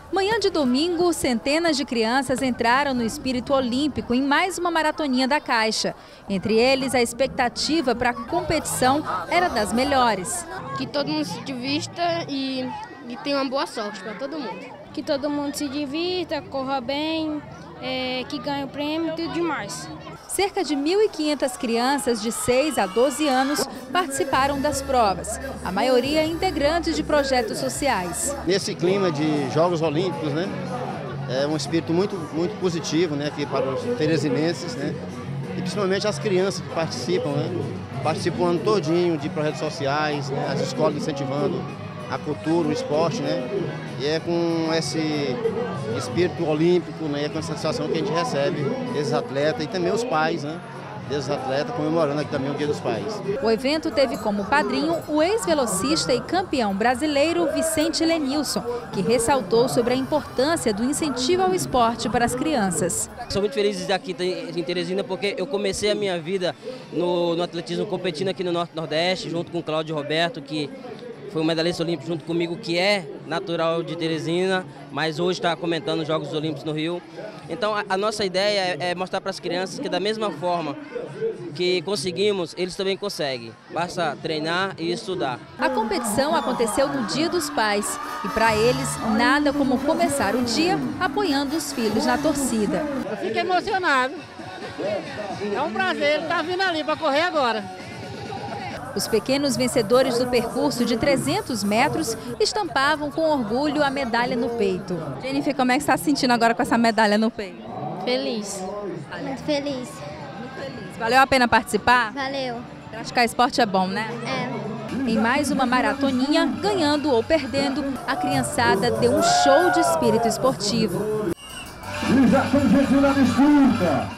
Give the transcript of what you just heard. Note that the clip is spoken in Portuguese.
Manhã de domingo, centenas de crianças entraram no espírito olímpico em mais uma maratoninha da Caixa. Entre eles, a expectativa para a competição era das melhores. Que todo mundo se divirta e tenha uma boa sorte para todo mundo. Que todo mundo se divirta, corra bem, que ganhe o prêmio e tudo demais. Cerca de 1.500 crianças de 6 a 12 anos participaram das provas, a maioria integrantes de projetos sociais. Nesse clima de Jogos Olímpicos, né, é um espírito muito positivo, né, aqui para os teresinenses, né, e principalmente as crianças que participam, né, participam o ano todinho de projetos sociais, né, as escolas incentivando a cultura, o esporte, né? E é com esse espírito olímpico, né? E com essa satisfação que a gente recebe desses atletas e também os pais, né? Desses atletas, comemorando aqui também o Dia dos Pais. O evento teve como padrinho o ex-velocista e campeão brasileiro Vicente Lenilson, que ressaltou sobre a importância do incentivo ao esporte para as crianças. Sou muito feliz de estar aqui em Teresina porque eu comecei a minha vida no atletismo competindo aqui no Norte-Nordeste, junto com o Cláudio Roberto, que foi um medalhista olímpico junto comigo, que é natural de Teresina, mas hoje está comentando os Jogos Olímpicos no Rio. Então a nossa ideia é mostrar para as crianças que da mesma forma que conseguimos, eles também conseguem. Basta treinar e estudar. A competição aconteceu no Dia dos Pais e para eles nada como começar o dia apoiando os filhos na torcida. Eu fico emocionado. É um prazer, ele está vindo ali para correr agora. Os pequenos vencedores do percurso de 300 metros estampavam com orgulho a medalha no peito. Jennifer, como é que você está se sentindo agora com essa medalha no peito? Feliz. Muito feliz. Muito feliz. Valeu a pena participar? Valeu. Praticar esporte é bom, né? É. Em mais uma maratoninha, ganhando ou perdendo, a criançada deu um show de espírito esportivo. E já tem gente na disputa.